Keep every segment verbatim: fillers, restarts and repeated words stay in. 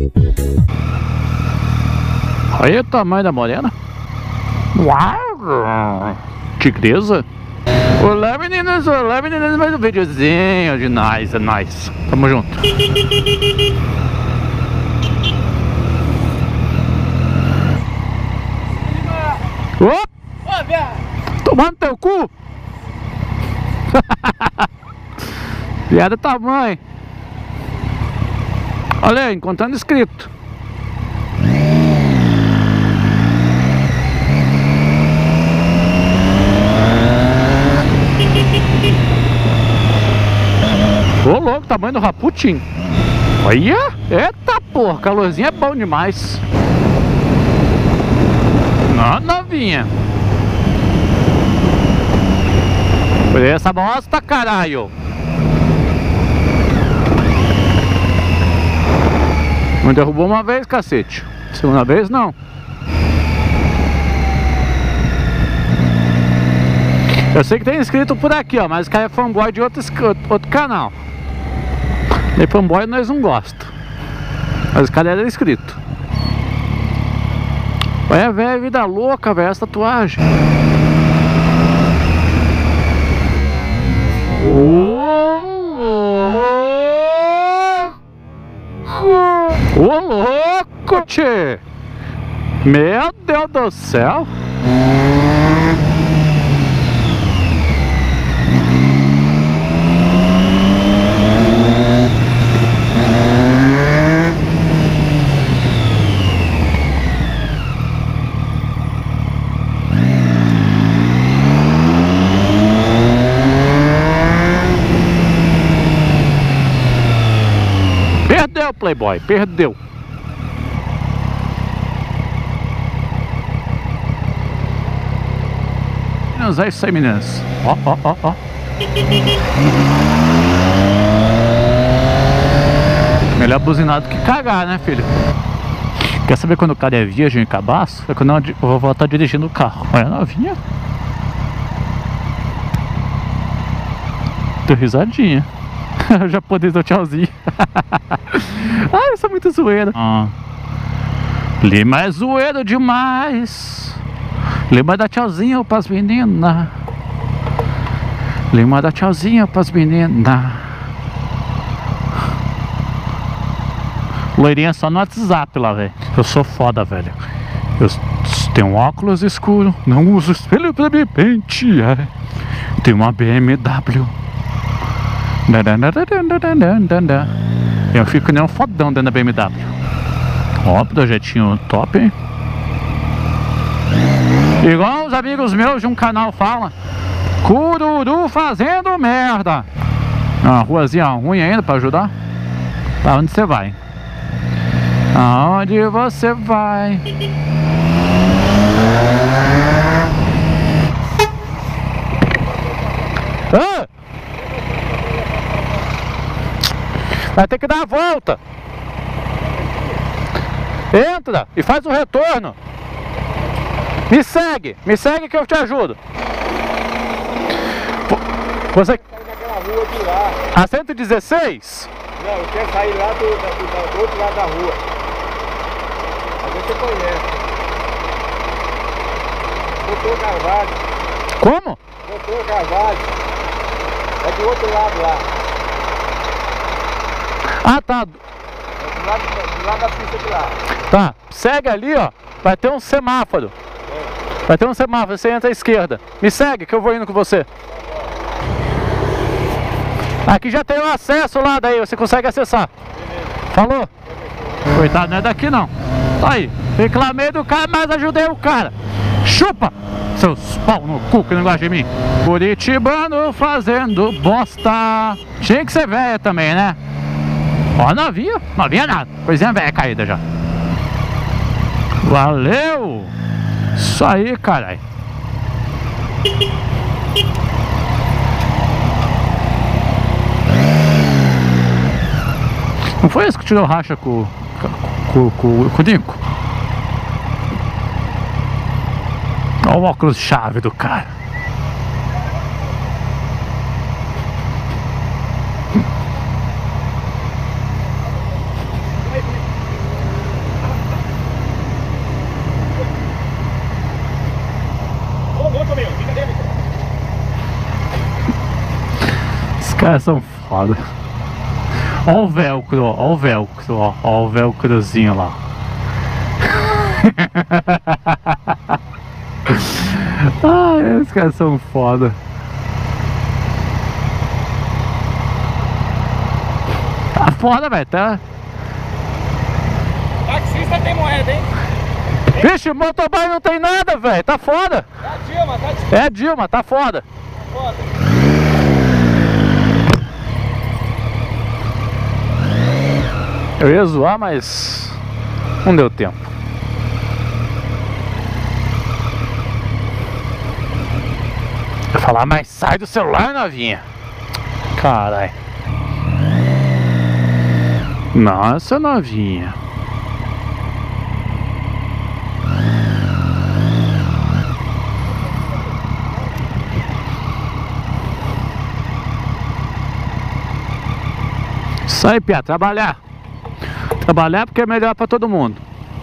Olha o tamanho da morena. Uau! Tigresa. Olá meninas, olá meninas, mais um videozinho de nice, nice. Tamo junto. Opa! Tomando teu cu! Piada tamanho. Olha aí, encontrando inscrito. Ô louco, tamanho do Raputin. Olha! Eita porra, calorzinho é bom demais. Não, novinha. Por essa bosta, caralho. Me derrubou uma vez, cacete. Segunda vez, não. Eu sei que tem inscrito por aqui, ó, mas o cara é fanboy de outro, outro canal. E fanboy nós não gostamos. Mas o cara era inscrito. Olha, velho, vida louca, velho, essa tatuagem. Ô louco, tchê! Meu Deus do céu! Perdeu, Playboy, perdeu. Meninas, é isso aí, meninas. Ó, ó, ó, ó. Melhor buzinar do que cagar, né, filho? Quer saber quando o cara é virgem e cabaço? É quando eu vou voltar dirigindo o carro. Olha a novinha. Tô risadinha. O japonês do tchauzinho. Ai, isso é muito zoeira. Ah. Lima é zoeiro demais. Lima dá tchauzinho pras meninas. Lima dá tchauzinho pras meninas. Loirinha só no WhatsApp lá, velho. Eu sou foda, velho. Eu tenho um óculos escuro. Não uso espelho pra me pentear. Tenho uma B M W. Eu fico nem um fodão dentro da B M W. Ó, projetinho top, hein? Igual os amigos meus de um canal falam: Cururu fazendo merda. Uma ruazinha ruim ainda pra ajudar. Pra onde você vai? Aonde você vai? Ah! Vai ter que dar a volta. Entra e faz o retorno. Me segue, me segue que eu te ajudo. Você sair naquela rua de lá. A cento e dezesseis? Não, eu quero sair lá do, do, do outro lado da rua. Às vezes você conhece. Doutor Carvalho. Como? Doutor Carvalho. É do outro lado lá. Ah, tá. É do lado, do lado da pista de lá. Tá, segue ali, ó. Vai ter um semáforo. É. Vai ter um semáforo, você entra à esquerda. Me segue que eu vou indo com você. Aqui já tem o acesso lá, daí você consegue acessar. Beleza. Falou? Coitado, não é daqui não. Tá aí, reclamei do cara, mas ajudei o cara. Chupa, seus pau no cu que não gosta de mim. Curitibano fazendo bosta. Tinha que ser velha também, né? Ó, novinha, novinha nada. Coisinha velha caída já. Valeu. Isso aí, caralho. Não foi esse que tirou racha com, com, com, com o Nico? Olha o óculos-chave do cara. caras são foda. Ó o velcro, ó, ó o velcro, ó, ó o velcrozinho lá. Ai, esses caras são foda. Tá foda, velho, tá? Taxista tem moeda, hein? Vixe, o motoboy não tem nada, velho, tá foda. É a Dilma, tá de... É a Dilma, tá foda. Tá foda. Eu ia zoar, mas não deu tempo. Eu ia falar, mas sai do celular, novinha. Caralho. Nossa, novinha. Isso aí, Pia, trabalhar. Trabalhar porque é melhor pra todo mundo.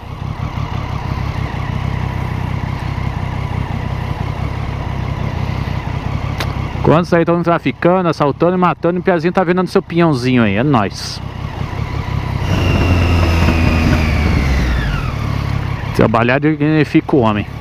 Quando sair todo mundo traficando, assaltando e matando, o Piazinho tá vendendo seu pinhãozinho aí, é nóis. Trabalhar dignifica o homem.